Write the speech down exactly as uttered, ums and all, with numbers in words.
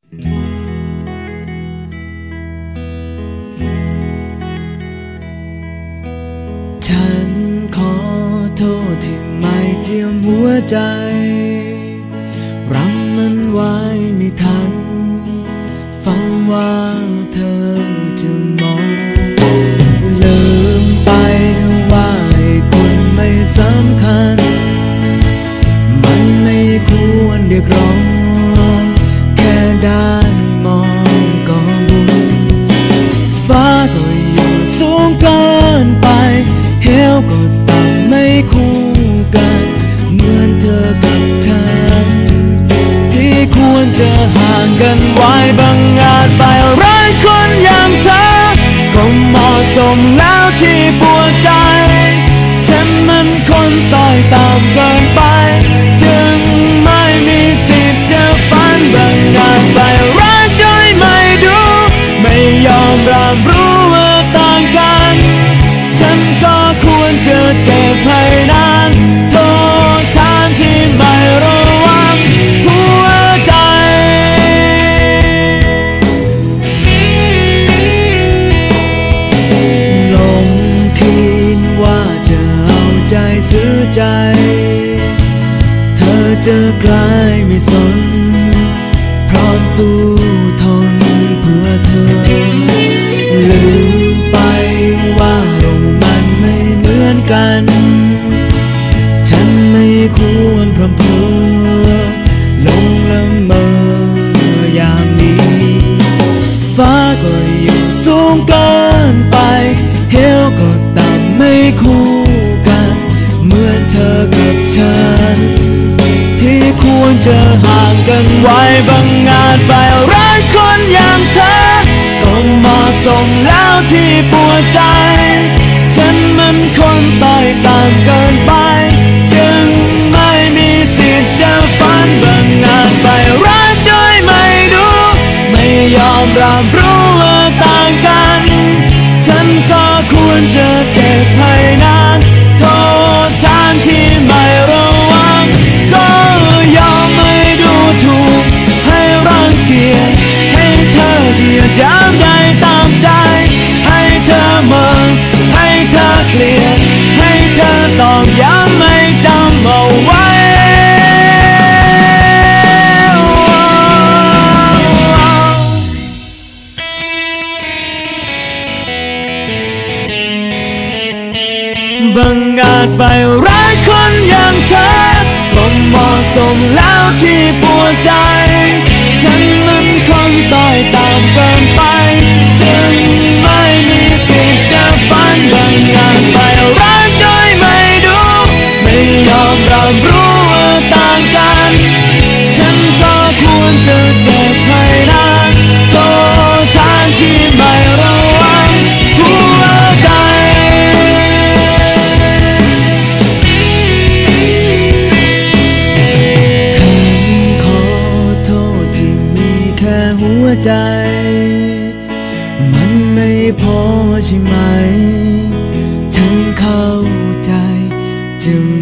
ฉันขอโทษที่ไม่เจียมหัวใจรั้งมันไว้ไม่ทันฝันว่าเธอจะมองลืมไปว่าให้คุณไม่สำคัญมันไม่ควรเรียกร้องแค่ได้มองก็บุญฟ้าก็อยู่สูงเกินไปเหวก็ต่ำไม่คู่กันเหมือนเธอกับฉันที่ควรจะห่างกันไว้บางอาจไปรักคนอย่างเธอก็เหมาะสมแล้วที่ปวดใจฉันมันคนต้อยต่ำเกินไปจึงไม่มีสิทธิ์จะฝันบางอาจไปรักโดยไม่ดูไม่ยอมรับรู้ว่าต่างกันฉันก็ควรจะเจ็บให้นานโทษทานที่ไม่ระวังหัวใจลงคิดว่าจะเอาใจซื้อใจเธอจะกลายไม่สนพร้อมสู้ทนเพื่อเธอลืมไปว่าเรามันไม่เหมือนกันฉันไม่ควรพร่ำเพรื่อลงละเมออย่างนี้ฟ้าก็อยู่สูงเกินไปเหวก็ต่ำไม่คู่กันเหมือนเธอกับฉันที่ควรจะห่างกันไว้บางอาจไปรักคนอย่างเธอก็เหมาะสมแล้วที่ปวดใจฉันมันคนต้อยต่ำเกินไปจึงไม่มีสิทธิ์จะฝันบางอาจไปรักโดยไม่ดูไม่ยอมรับรู้ว่าต่างกันฉันก็ควรจะเจ็บให้นานโทษทานที่ไม่ระวังก็ยอมไม่ดูถูกให้รังเกียจให้เธอเดียดย้ำได้ตามใจให้เธอเมินให้เธอเกลียดให้เธอตอกย้ำให้จำเอาไว้บางอาจไปรักคนอย่างเธอก็เหมาะสมแล้วที่ปวดใจฉันมันคนต้อยต่ำเกินไปจึงไม่มีสิทธิ์จะฝันบางอาจไปรักโดยไม่ดูไม่ยอมรับรู้ว่าต่างกันฉันก็ควรจะเจ็บให้นานโทษทานที่ไม่ระวังหัวใจฉันขอโทษที่มีแค่หัวใจมันไม่พอใช่ไหมฉันเข้าใจจึง